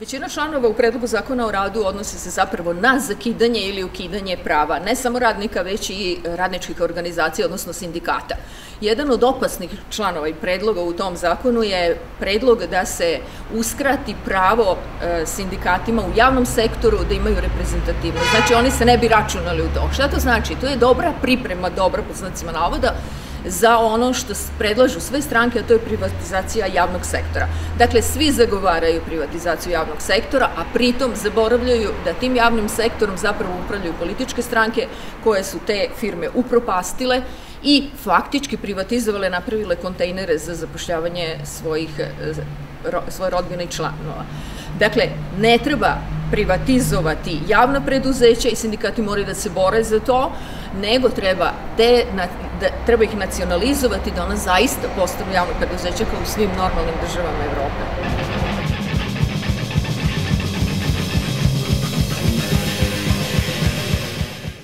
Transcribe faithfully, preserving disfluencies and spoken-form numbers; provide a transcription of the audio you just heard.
Većina članova u predlogu zakona o radu odnosi se zapravo na zakidanje ili ukidanje prava, ne samo radnika, već i radničkih organizacija, odnosno sindikata. Jedan od opasnih članova i predloga u tom zakonu je predlog da se uskrati pravo sindikatima u javnom sektoru da imaju reprezentativnost. Znači, oni se ne bi računali u to. Šta to znači? To je dobra priprema, dobra pod znacima navoda, za ono što predlažu sve stranke, a to je privatizacija javnog sektora. Dakle, svi zagovaraju privatizaciju javnog sektora, a pritom zaboravljaju da tim javnim sektorom zapravo upravljaju političke stranke koje su te firme upropastile i faktički privatizovale, napravile kontejnere za zapošljavanje svojih, svoje rodbine i članova. Dakle, ne treba privatizovati javna preduzeća i sindikati moraju da se bore za to, nego treba, de, na, da, treba ih nacionalizovati da ona zaista postanu javno preduzeća kao u svim normalnim državama Evrope.